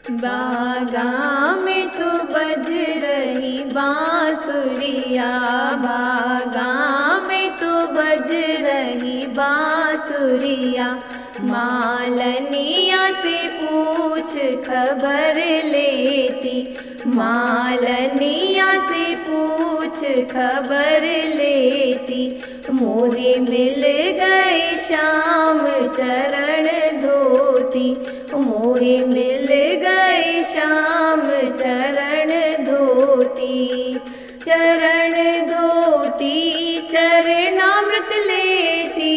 बागा में तो बज रही बांसुरिया, बागा में तो बज रही बांसुरिया। मालनिया से पूछ खबर लेती, मालनिया से पूछ खबर लेती। मोहे मिल गए श्याम चरण धोती, मोहे मिल गए श्याम चरण धोती। चरण धोती चरणामृत लेती,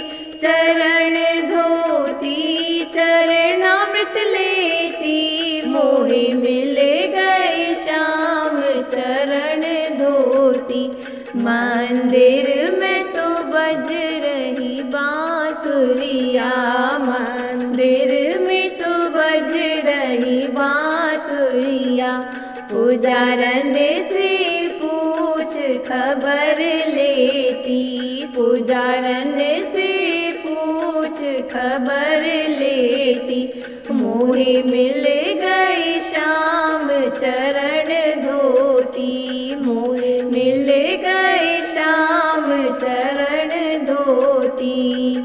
चरण धोती चरणामृत लेती। मोहे मिल गए श्याम चरण धोती। मंदिर में तो बज रही बांसुरिया, मंदिर में तो बज रही बांसुरिया। पुजारन से पूछ खबर लेती, पुजारन से पूछ खबर लेती। मोहे मिल गए श्याम चरण धोती, मोहे मिल गए श्याम चरण धोती।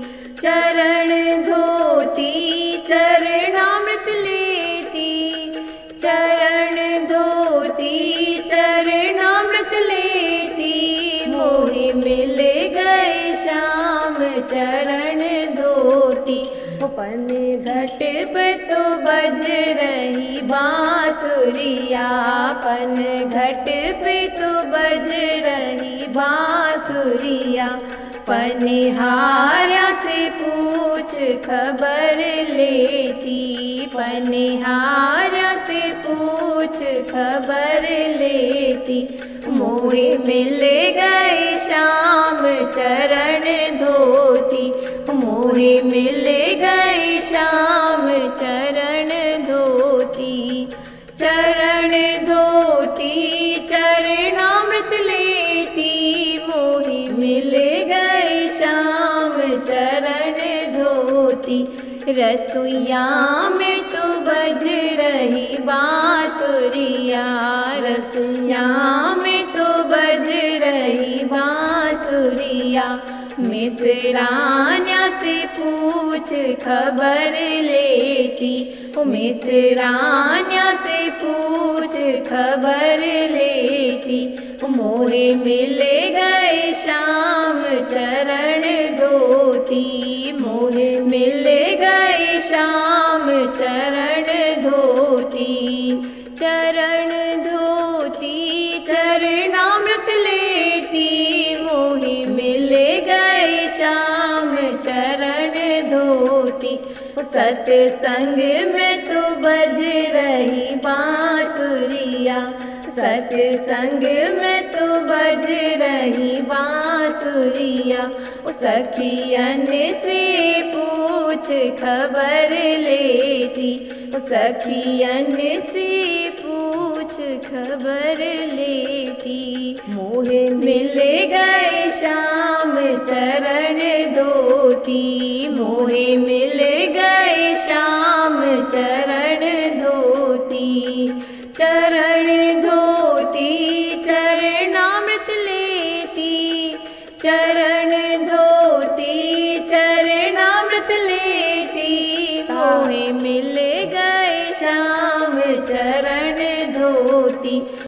चरण धोती चरणामृत लेती, चरण धोती चरणामृत लेती। मोहे मिल गए श्याम चरण धोती। पन घट पे तो बज रही बांसुरिया, पन घट पे तो बज रही बांसुरिया। पनिहारा से पूछ खबर लेती, पनिहारा से पूछ खबर लेती। मोहे मिल गए श्याम चरण धोती, मोहे मिल गए श्याम चरण धोती। चरण धोती चरणामृत लेती, मोहे मिल गए श्याम चरण धोती। रसोइया में तो बज रही बांसुरिया, रसोइया में तो बज रही बांसुरिया। मिसरान्या से पूछ खबर लेती, मिसरान्या से पूछ खबर लेती। मोहे मिल गए श्याम चरण धोती, मोहे मिल गए श्याम चरण धोती। चरण धोती चरणामृत लेती, मोहे मिल गए श्याम चरण धोती। सत्संग में तो बज रही बांसुरिया, सत्संग में तो बज रही बांसुरिया। सखियन से पूछ खबर लेती, सखियन से पूछ खबर लेती। मोहे मिल गए श्याम चरण धोती, मोहे मिल गए श्याम चरण धोती। चरण धोती चरणामृत लेती, चरण धोती चरणामृत लेती। मोहे मिल गए श्याम चरण धोती।